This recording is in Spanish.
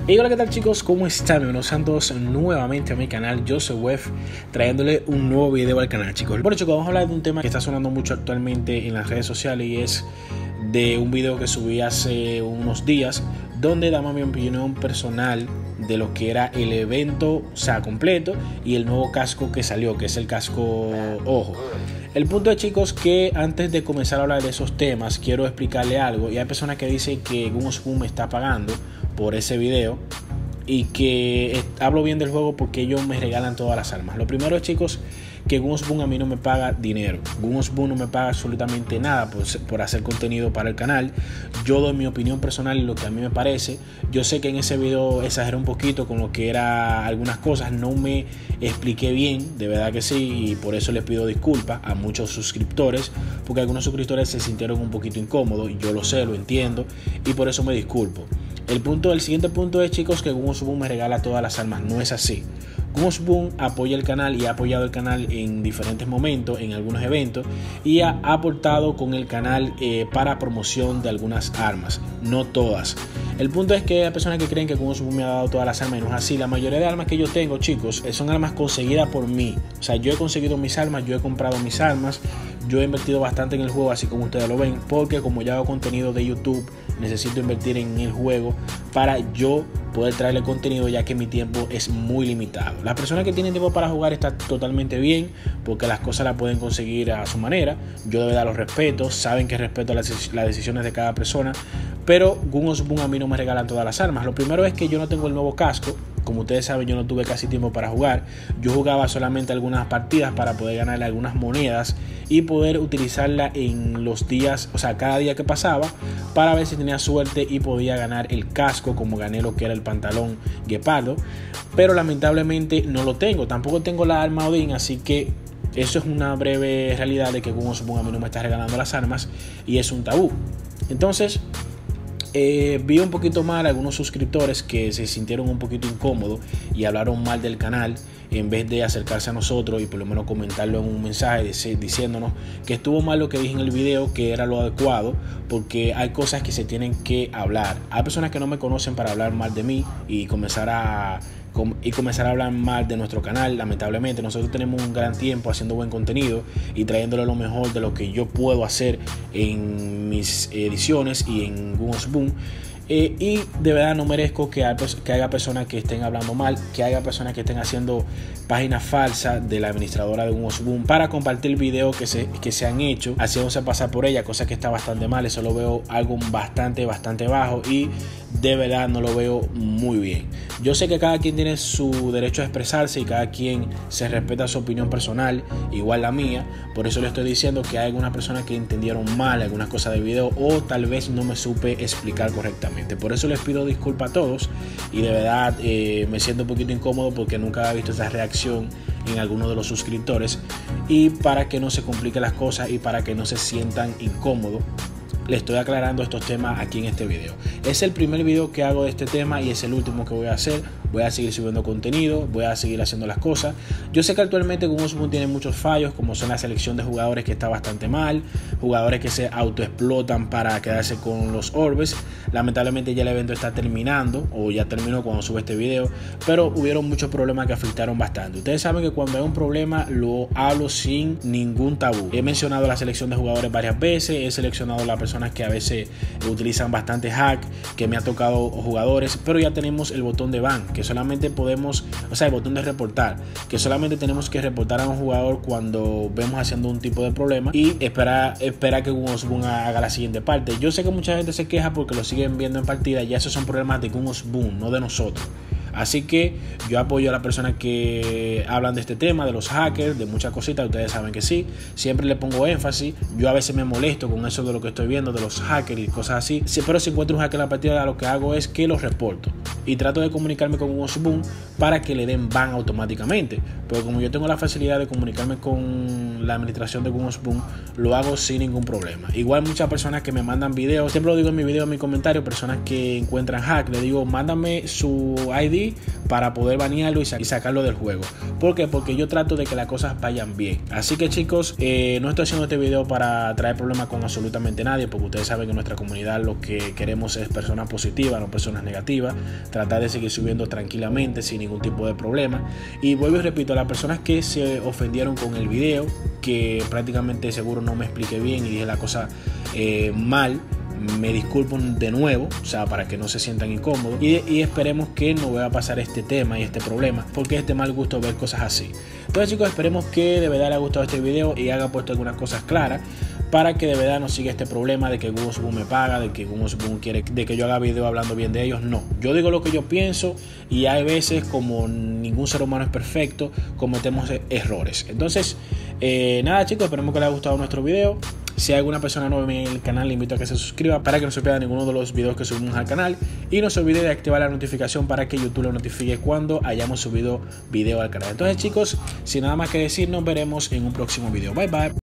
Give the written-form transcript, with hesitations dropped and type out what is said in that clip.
Hey, hola, ¿qué tal, chicos? ¿Cómo están? Bienvenidos todos nuevamente a mi canal. Yo soy Wef, trayéndole un nuevo video al canal, chicos. Bueno, chicos, vamos a hablar de un tema que está sonando mucho actualmente en las redes sociales, y es de un video que subí hace unos días donde damos mi opinión personal de lo que era el evento, o sea, completo, y el nuevo casco que salió, que es el casco Ojo. El punto es, chicos, que antes de comenzar a hablar de esos temas, quiero explicarle algo. Y hay personas que dicen que GunOzBoom me está pagando por ese video y que hablo bien del juego porque ellos me regalan todas las armas. Lo primero es, chicos, que GunOzBoom a mí no me paga dinero. GunOzBoom no me paga absolutamente nada por hacer contenido para el canal. Yo doy mi opinión personal y lo que a mí me parece. Yo sé que en ese video exageré un poquito con lo que era algunas cosas, no me expliqué bien, de verdad que sí, y por eso les pido disculpas a muchos suscriptores, porque algunos suscriptores se sintieron un poquito incómodos, y yo lo sé, lo entiendo, y por eso me disculpo. El siguiente punto es, chicos, que GunOzBoom me regala todas las armas. No es así. GunOzBoom apoya el canal y ha apoyado el canal en diferentes momentos, en algunos eventos, y ha aportado con el canal para promoción de algunas armas, no todas. El punto es que hay personas que creen que GunOzBoom me ha dado todas las armas, y no es así. La mayoría de armas que yo tengo, chicos, son armas conseguidas por mí. O sea, yo he conseguido mis armas, yo he comprado mis armas, yo he invertido bastante en el juego, así como ustedes lo ven, porque como ya hago contenido de YouTube, necesito invertir en el juego para yo poder traerle contenido, ya que mi tiempo es muy limitado. Las personas que tienen tiempo para jugar está totalmente bien, porque las cosas las pueden conseguir a su manera. Yo de verdad los respeto, saben que respeto las decisiones de cada persona, pero GunOzBoom a mí no me regalan todas las armas. Lo primero es que yo no tengo el nuevo casco. Como ustedes saben, yo no tuve casi tiempo para jugar. Yo jugaba solamente algunas partidas para poder ganarle algunas monedas y poder utilizarla en los días, o sea, cada día que pasaba, para ver si tenía suerte y podía ganar el casco, como gané lo que era el pantalón guepardo. Pero lamentablemente no lo tengo. Tampoco tengo la arma Odin, así que eso es una breve realidad de que GunOzBoom a mí no me está regalando las armas, y es un tabú. Entonces, vi un poquito mal a algunos suscriptores que se sintieron un poquito incómodos y hablaron mal del canal, en vez de acercarse a nosotros y por lo menos comentarlo en un mensaje diciéndonos que estuvo mal lo que dije en el video, que era lo adecuado, porque hay cosas que se tienen que hablar. Hay personas que no me conocen para hablar mal de mí y comenzar a hablar mal de nuestro canal. Lamentablemente nosotros tenemos un gran tiempo haciendo buen contenido y trayéndole lo mejor de lo que yo puedo hacer en mis ediciones y en GunOzBoom. Y de verdad no merezco que haya personas que estén hablando mal, que haya personas que estén haciendo páginas falsas de la administradora de GunOzBoom para compartir videos que se han hecho, haciéndose pasar por ella, cosa que está bastante mal. Eso lo veo algo bastante bajo, y de verdad no lo veo muy bien. Yo sé que cada quien tiene su derecho a expresarse y cada quien se respeta su opinión personal, igual la mía. Por eso le estoy diciendo que hay algunas personas que entendieron mal algunas cosas del video, o tal vez no me supe explicar correctamente. Por eso les pido disculpas a todos, y de verdad me siento un poquito incómodo porque nunca había visto esta reacción en algunos de los suscriptores, y para que no se compliquen las cosas y para que no se sientan incómodos, les estoy aclarando estos temas aquí en este video. Es el primer video que hago de este tema y es el último que voy a hacer. Voy a seguir subiendo contenido, voy a seguir haciendo las cosas. Yo sé que actualmente GunOzBoom tiene muchos fallos, como son la selección de jugadores, que está bastante mal, jugadores que se autoexplotan para quedarse con los orbes. Lamentablemente ya el evento está terminando, o ya terminó cuando sube este video, pero hubieron muchos problemas que afectaron bastante. Ustedes saben que cuando hay un problema lo hablo sin ningún tabú. He mencionado la selección de jugadores varias veces, he seleccionado las personas que a veces utilizan bastante hack, que me ha tocado jugadores, pero ya tenemos el botón de ban, que solamente podemos, o sea, el botón de reportar, que solamente tenemos que reportar a un jugador cuando vemos haciendo un tipo de problema, y espera que GunOzBoom haga la siguiente parte. Yo sé que mucha gente se queja porque lo siguen viendo en partida, y esos son problemas de GunOzBoom, no de nosotros. Así que yo apoyo a las personas que hablan de este tema, de los hackers, de muchas cositas. Ustedes saben que sí, siempre le pongo énfasis. Yo a veces me molesto con eso de lo que estoy viendo, de los hackers y cosas así. Pero si encuentro un hacker en la partida, lo que hago es que los reporto y trato de comunicarme con GunOzBoom para que le den ban automáticamente. Pero como yo tengo la facilidad de comunicarme con la administración de GunOzBoom, lo hago sin ningún problema. Igual muchas personas que me mandan videos, siempre lo digo en mi video, en mi comentario, personas que encuentran hack, le digo, mándame su ID ahí para poder banearlo y sacarlo del juego. ¿Por qué? Porque yo trato de que las cosas vayan bien. Así que chicos, no estoy haciendo este video para traer problemas con absolutamente nadie, porque ustedes saben que en nuestra comunidad lo que queremos es personas positivas, no personas negativas. Tratar de seguir subiendo tranquilamente sin ningún tipo de problema. Y vuelvo y repito, a las personas que se ofendieron con el video, que prácticamente seguro no me expliqué bien y dije la cosa mal, me disculpo de nuevo, o sea, para que no se sientan incómodos y esperemos que no vaya a pasar este tema y este problema, porque es de mal gusto ver cosas así. Entonces chicos, esperemos que de verdad les haya gustado este video y haya puesto algunas cosas claras para que de verdad no siga este problema de que Google Boom me paga, de que Google Boom quiere de que yo haga video hablando bien de ellos. No, yo digo lo que yo pienso y hay veces, como ningún ser humano es perfecto, cometemos errores. Entonces nada chicos, esperemos que les haya gustado nuestro video. Si hay alguna persona nueva en el canal, le invito a que se suscriba para que no se pierda ninguno de los videos que subimos al canal. Y no se olvide de activar la notificación para que YouTube lo notifique cuando hayamos subido video al canal. Entonces chicos, sin nada más que decir, nos veremos en un próximo video. Bye bye.